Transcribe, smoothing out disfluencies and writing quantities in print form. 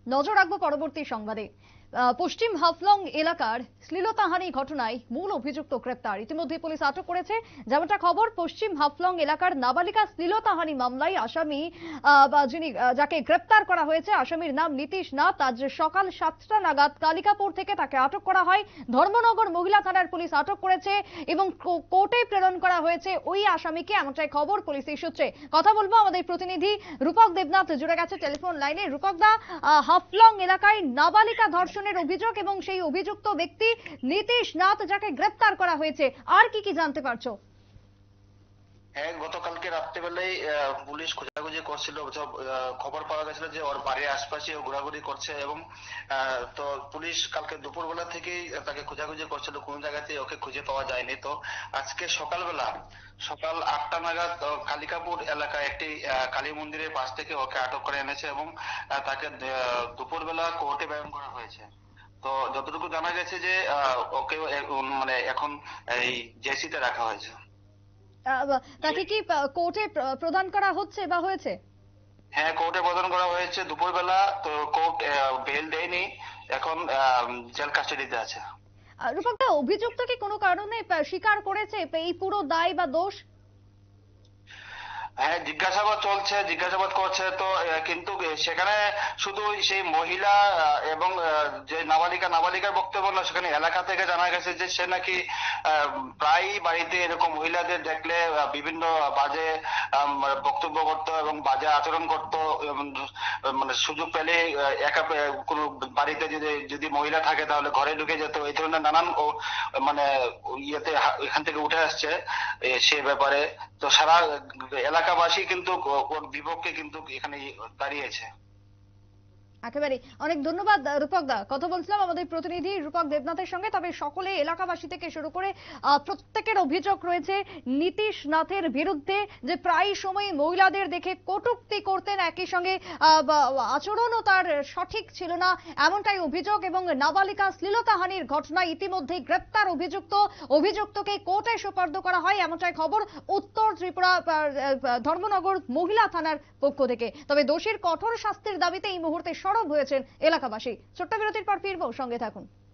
নজর রাখবো পরবর্তী সংবাদে। পশ্চিম হাফলং এলাকার শ্লীলতাহানি ঘটনায় মূল অভিযুক্ত গ্রেপ্তার। ইতিমধ্যে পুলিশ আটক করেছে। যেমনটা খবর, পশ্চিম হাফলং এলাকার নাবালিকা শ্লীলতাহানি মামলায় আসামি যাকে গ্রেপ্তার করা হয়েছে, আসামির নাম নীতিশ নাথ। আজ সকাল 7টা নাগাদ কালিকাপুর থেকে তাকে আটক করা হয়। ধর্মনগর মহিলা থানার পুলিশ আটক করেছে এবং কোর্টে প্রেরণ করা হয়েছে ওই আসামিকে, এমনটাই খবর পুলিশের সূত্রে। কথা বলবো আমাদের প্রতিনিধি রূপক দেবনাথ জুড়ে গেছে টেলিফোন লাইনে। রূপক দা, হাফলং এলাকায় নাবালিকা ধর্ষণের অভিযোগ এবং সেই অভিযুক্ত ব্যক্তি নীতিশ নাথ যাকে গ্রেপ্তার করা হয়েছে, আর কি জানতে পারছো? হ্যাঁ, গতকালকে রাত্রেবেলায় পুলিশ খোঁজাখুঁজি করছিল। খবর পাওয়া গেছিল যে ওর বাড়ির আশপাশে ঘোরাঘুরি করছে এবং তো পুলিশ কালকে দুপুরবেলা থেকেই তাকে খোঁজাখুঁজি করছিল, কোন জায়গাতে ওকে খুঁজে পাওয়া যায়নি। তো আজকে সকাল 8টা নাগাদ কালিকাপুর এলাকায় একটি কালী মন্দিরের পাশ থেকে ওকে আটক করে এনেছে এবং তাকে দুপুরবেলা কোর্টে প্রেরণ করা হয়েছে। তো যতটুকু জানা গেছে যে ওকে মানে এখন এই জেসিতে রাখা হয়েছে। তাকে কি কোর্টে প্রদান করা হচ্ছে বা হয়েছে? হ্যাঁ, কোর্টে প্রদান করা হয়েছে দুপুরবেলা। তো কোর্ট বেল দেয়নি, এখন জেল কাস্টাডিতে আছে। রূপক দা, অভিযুক্ত কি কোনো কারণে স্বীকার করেছে এই পুরো দায় বা দোষ? হ্যাঁ, জিজ্ঞাসাবাদ করছে। তো কিন্তু সেখানে শুধু সেই মহিলা এবং যে নাবালিকার বক্তব্য না, সেখানে এলাকা থেকে জানা গেছে যে সে নাকি প্রায়ই বাড়িতে এরকম মহিলাদের দেখলে বিভিন্ন বাজে বক্তব্য করতো এবং বাজে আচরণ করতো। মানে সুযোগ পেলে একা কোনো বাড়িতে যদি মহিলা থাকে তাহলে ঘরে ঢুকে যেত। এই ধরনের নানান মানে ইয়েতে এখান থেকে উঠে আসছে সে ব্যাপারে। তো সারা এলাকাবাসী কিন্তু ওর বিপক্ষে কিন্তু এখানে দাঁড়িয়েছে। একেবারে অনেক ধন্যবাদ রূপক দা। কথা বলছিলাম আমাদের প্রতিনিধি রূপক দেবনাথের সঙ্গে। তবে সকলে, এলাকাবাসী থেকে শুরু করে প্রত্যেকের অভিযোগ রয়েছে নীতিশ নাথের বিরুদ্ধে, যে প্রায় সময় মহিলাদের দেখে কটূক্তি করতেন, একই সঙ্গে আচরণও তার সঠিক ছিল না, এমনটাই অভিযোগ। এবং নাবালিকা শ্লীলতাহানির ঘটনায় ইতিমধ্যে গ্রেপ্তার অভিযুক্তকে কোর্টে সোপর্দ করা হয়, এমনটাই খবর উত্তর ত্রিপুরা ধর্মনগর মহিলা থানার পক্ষ থেকে। তবে দোষীর কঠোর শাস্তির দাবিতে এই মুহূর্তে সরব হয়েছেন এলাকাবাসী। ছোট্ট বিরতির পর ফিরবো, সঙ্গে থাকুন।